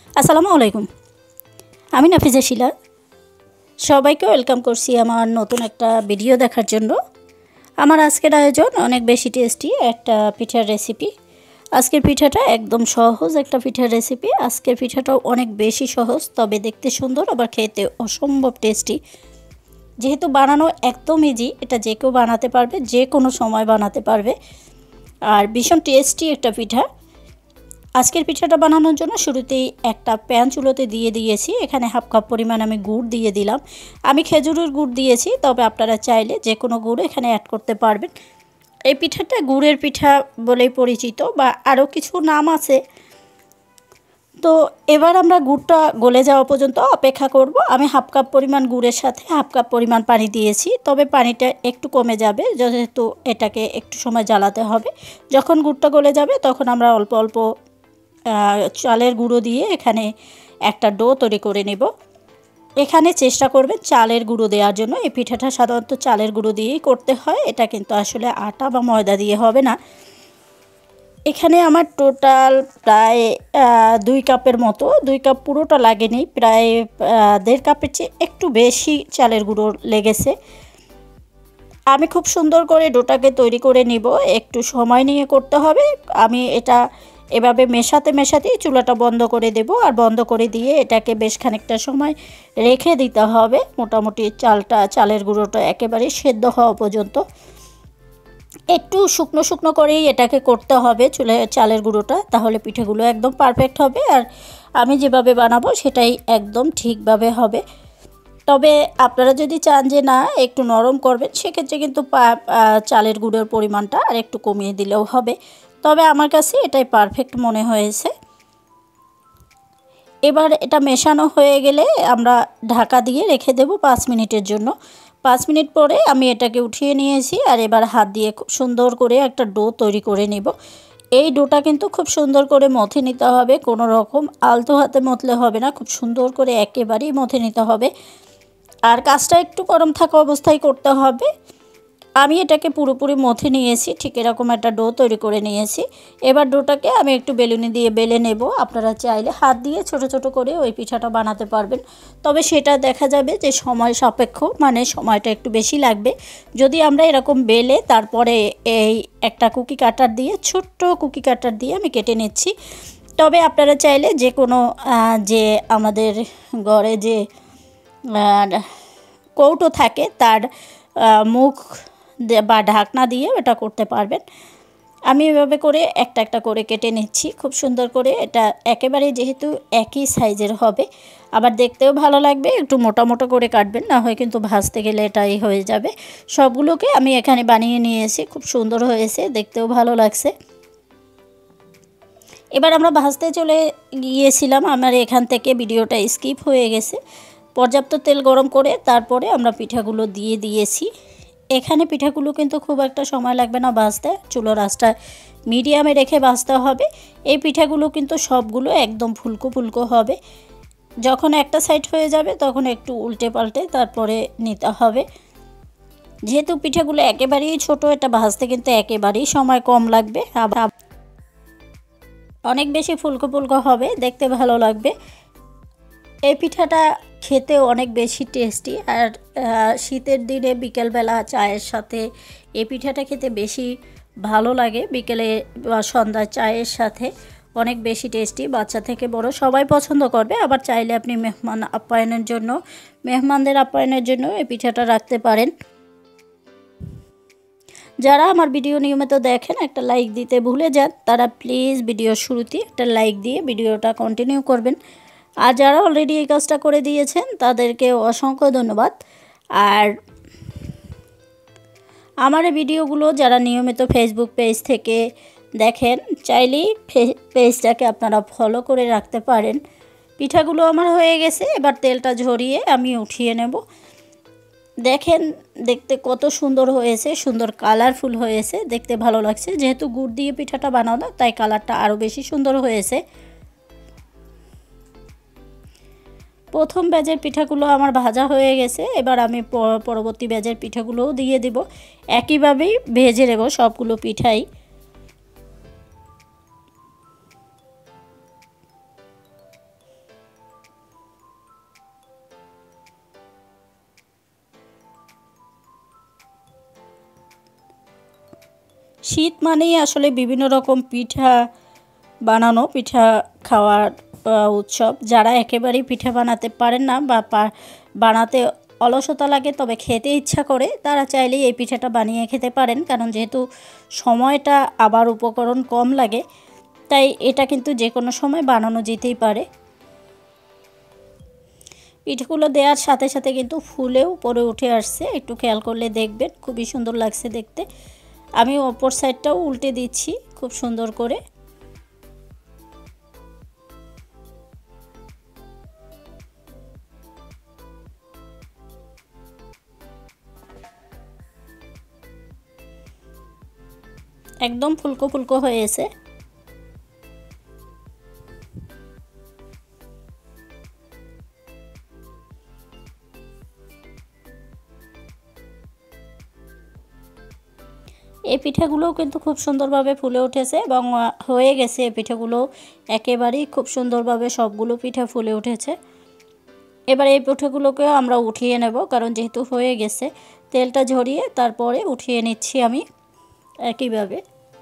আসসালামু আলাইকুম। আমি নাফিজা শিলা। সবাইকে ওয়েলকাম করছি আমার নতুন একটা ভিডিও দেখার জন্য। আমার আজকের আয়োজন অনেক বেশি টেস্টি একটা পিঠার রেসিপি। আজকের পিঠাটা একদম সহজ একটা পিঠার রেসিপি। আজকের পিঠাটাও অনেক বেশি সহজ, তবে দেখতে সুন্দর, আবার খেতে অসম্ভব টেস্টি। যেহেতু বানানো একদম ইজি, এটা যে কেউ বানাতে পারবে, যে কোনো সময় বানাতে পারবে, আর ভীষণ টেস্টি একটা পিঠা। আজকের পিঠাটা বানানোর জন্য শুরুতেই একটা প্যান চুলোতে দিয়ে দিয়েছি। এখানে হাফ কাপ পরিমাণ আমি গুড় দিয়ে দিলাম। আমি খেজুরের গুড় দিয়েছি, তবে আপনারা চাইলে যে কোনো গুড় এখানে অ্যাড করতে পারবেন। এই পিঠাটা গুড়ের পিঠা বলেই পরিচিত, বা আরও কিছু নাম আছে। তো এবার আমরা গুড়টা গলে যাওয়া পর্যন্ত অপেক্ষা করব। আমি হাফ কাপ পরিমাণ গুড়ের সাথে হাফ কাপ পরিমাণ পানি দিয়েছি, তবে পানিটা একটু কমে যাবে, যেহেতু এটাকে একটু সময় জ্বালাতে হবে। যখন গুড়টা গলে যাবে তখন আমরা অল্প অল্প চালের গুঁড়ো দিয়ে এখানে একটা ডো তৈরি করে নেব। এখানে চেষ্টা করবেন চালের গুঁড়ো দেওয়ার জন্য। এই পিঠাটা সাধারণত চালের গুঁড়ো দিয়েই করতে হয়, এটা কিন্তু আসলে আটা বা ময়দা দিয়ে হবে না। এখানে আমার টোটাল প্রায় 2 কাপের মতো, 2 কাপ পুরোটা লাগেনি, প্রায় 1.5 কাপের চেয়ে একটু বেশি চালের গুঁড়ো লেগেছে। আমি খুব সুন্দর করে ডোটাকে তৈরি করে নিব, একটু সময় নিয়ে করতে হবে। আমি এটা এভাবে মেশাতেই চুলাটা বন্ধ করে দেব, আর বন্ধ করে দিয়ে এটাকে বেশ খানিকটা সময় রেখে দিতে হবে, মোটামুটি চালের গুঁড়োটা একেবারে সেদ্ধ হওয়া পর্যন্ত। একটু শুকনো শুকনো করেই এটাকে করতে হবে চালের গুঁড়োটা, তাহলে পিঠেগুলো একদম পারফেক্ট হবে, আর আমি যেভাবে বানাবো সেটাই একদম ঠিকভাবে হবে। তবে আপনারা যদি চান যে না একটু নরম করবেন, সেক্ষেত্রে কিন্তু চালের গুঁড়োর পরিমাণটা আর একটু কমিয়ে দিলেও হবে। তবে আমার কাছে এটাই পারফেক্ট মনে হয়েছে। এবার এটা মেশানো হয়ে গেলে আমরা ঢাকা দিয়ে রেখে দেব 5 মিনিটের জন্য। 5 মিনিট পরে আমি এটাকে উঠিয়ে নিয়েছি, আর এবার হাত দিয়ে খুব সুন্দর করে একটা ডো তৈরি করে নেব। এই ডোটা কিন্তু খুব সুন্দর করে মথে নিতে হবে, কোনো রকম আলতো হাতে মথলে হবে না, খুব সুন্দর করে একেবারেই মথে নিতে হবে। আর কাজটা একটু গরম থাকা অবস্থায় করতে হবে। আমি এটাকে পুরোপুরি মথে নিয়েছি, ঠিক এরকম একটা ডো তৈরি করে নিয়েছি। এবার ডোটাকে আমি একটু বেলুনি দিয়ে বেলে নেব। আপনারা চাইলে হাত দিয়ে ছোট ছোট করে ওই পিঠাটা বানাতে পারবেন, তবে সেটা দেখা যাবে যে সময় সাপেক্ষ, মানে সময়টা একটু বেশি লাগবে। যদি আমরা এরকম বেলে তারপরে এই একটা কুকি কাটার দিয়ে, ছোট্ট কুকি কাটার দিয়ে আমি কেটে নিচ্ছি। তবে আপনারা চাইলে যে কোনো যে আমাদের ঘরে যে কৌটো থাকে তার মুখ বা ঢাকনা দিয়ে এটা করতে পারবেন। আমি এভাবে করে একটা একটা করে কেটে নিচ্ছি খুব সুন্দর করে। এটা একেবারে যেহেতু একই সাইজের হবে, আবার দেখতেও ভালো লাগবে, একটু মোটা মোটা করে কাটবেন, না হয় কিন্তু ভাজতে গেলে এটাই হয়ে যাবে। সবগুলোকে আমি এখানে বানিয়ে নিয়েছি, খুব সুন্দর হয়েছে, দেখতেও ভালো লাগছে। এবার আমরা ভাজতে চলে গিয়েছিলাম, আমার এখান থেকে ভিডিওটা স্কিপ হয়ে গেছে। পর্যাপ্ত তেল গরম করে তারপরে আমরা পিঠাগুলো দিয়ে দিয়েছি। এখানে পিঠাগুলো কিন্তু খুব একটা সময় লাগবে না ভাজতে, চুলোর আঁচটা মিডিয়ামে রেখে ভাজতে হবে। এই পিঠাগুলো কিন্তু সবগুলো একদম ফুলকো ফুলকো হবে। যখন একটা সাইড হয়ে যাবে তখন একটু উল্টে পাল্টে তারপরে নিতে হবে। যেহেতু পিঠাগুলো একেবারেই ছোট, এটা ভাজতে কিন্তু একেবারেই সময় কম লাগবে, আবার অনেক বেশি ফুলকো ফুলকো হবে, দেখতে ভালো লাগবে। এই পিঠাটা খেতেও অনেক বেশি টেস্টি, আর শীতের দিনে বিকেলবেলা চায়ের সাথে এই পিঠাটা খেতে বেশি ভালো লাগে। বিকেলে বা সন্ধ্যায় চায়ের সাথে অনেক বেশি টেস্টি, বাচ্চা থেকে বড় সবাই পছন্দ করবে। আবার চাইলে আপনি মেহমানদের আপ্যায়নের জন্য এই পিঠাটা রাখতে পারেন। যারা আমার ভিডিও নিয়মিত দেখেন, একটা লাইক দিতে ভুলে যান, তারা প্লিজ ভিডিওর শুরুতে একটা লাইক দিয়ে ভিডিওটা কন্টিনিউ করবেন। আর যারা অলরেডি এই কাজটা করে দিয়েছেন তাদেরকে অসংখ্য ধন্যবাদ। আর আমার এই ভিডিওগুলো যারা নিয়মিত ফেসবুক পেজ থেকে দেখেন, চাইলেই পেজটাকে আপনারা ফলো করে রাখতে পারেন। পিঠাগুলো আমার হয়ে গেছে, এবার তেলটা ঝরিয়ে আমি উঠিয়ে নেব। দেখেন দেখতে কত সুন্দর হয়েছে, সুন্দর কালারফুল হয়েছে, দেখতে ভালো লাগছে। যেহেতু গুড় দিয়ে পিঠাটা বানানো, তাই কালারটা আরও বেশি সুন্দর হয়েছে। প্রথম ব্যাচের পিঠাগুলো আমার ভাজা হয়ে গেছে, এবার আমি পরবর্তী ব্যাচের পিঠাগুলোও দিয়ে দিব। একইভাবেই ভেজে নেব সবগুলো পিঠাই। শীত মানেই আসলে বিভিন্ন রকম পিঠা বানানো, পিঠা খাওয়ার উৎসব। যারা একেবারেই পিঠা বানাতে পারেন না বা বানাতে অলসতা লাগে তবে খেতে ইচ্ছা করে, তারা চাইলেই এই পিঠাটা বানিয়ে খেতে পারেন। কারণ যেহেতু সময়টা আবার উপকরণ কম লাগে, তাই এটা কিন্তু যে কোনো সময় বানানো যেতেই পারে। পিঠাগুলো দেওয়ার সাথে সাথে কিন্তু ফুলেও পরে উঠে আসছে, একটু খেয়াল করলে দেখবেন খুবই সুন্দর লাগছে দেখতে। আমি অপর সাইডটাও উল্টে দিচ্ছি খুব সুন্দর করে। একদম ফুলকো ফুলকো হয়েছে। এই পিঠাগুলোও কিন্তু খুব সুন্দরভাবে ফুলে উঠেছে এবং হয়ে গেছে। এই পিঠাগুলো একেবারেই খুব সুন্দরভাবে সবগুলো পিঠা ফুলে উঠেছে। এবার এই পিঠাগুলোকেও আমরা উঠিয়ে নেব, কারণ যেহেতু হয়ে গেছে। তেলটা ঝরিয়ে তারপরে উঠিয়ে নিচ্ছি আমি একইভাবে।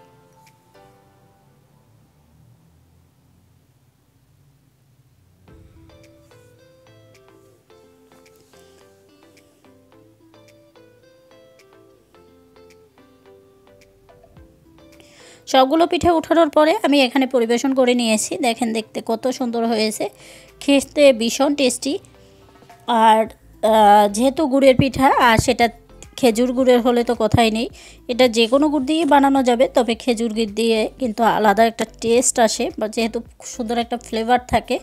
সবগুলো পিঠা উঠানোর পরে আমি এখানে পরিবেশন করে নিয়েছি। দেখেন দেখতে কত সুন্দর হয়েছে, খেতে ভীষণ টেস্টি। আর যেহেতু গুড়ের পিঠা, আর সেটা খেজুর গুড়ের হলে তো কথাই নেই। এটা যে কোনো গুড় দিয়ে বানানো যাবে, তবে খেজুর গুড় দিয়ে কিন্তু আলাদা একটা টেস্ট আসে, বা যেহেতু সুন্দর একটা ফ্লেভার থাকে।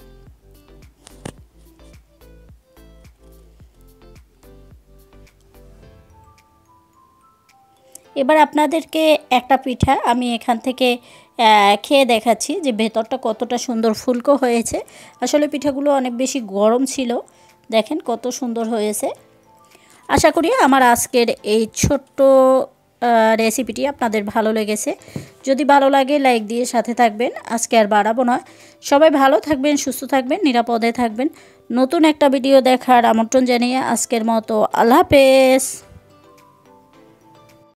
এবার আপনাদেরকে একটা পিঠা আমি এখান থেকে খেয়ে দেখাচ্ছি যে ভেতরটা কতটা সুন্দর ফুলকো হয়েছে। আসলে পিঠাগুলো অনেক বেশি গরম ছিল। দেখেন কত সুন্দর হয়েছে। আশা করি আমার আজকের এই ছোট্ট রেসিপিটি আপনাদের ভালো লেগেছে। যদি ভালো লাগে লাইক দিয়ে সাথে থাকবেন। আজকে আর বাড়াবো না। সবাই ভালো থাকবেন, সুস্থ থাকবেন, নিরাপদে থাকবেন। নতুন একটা ভিডিও দেখার আমন্ত্রণ জানিয়ে আজকের মতো আল্লাহ হাফেজ।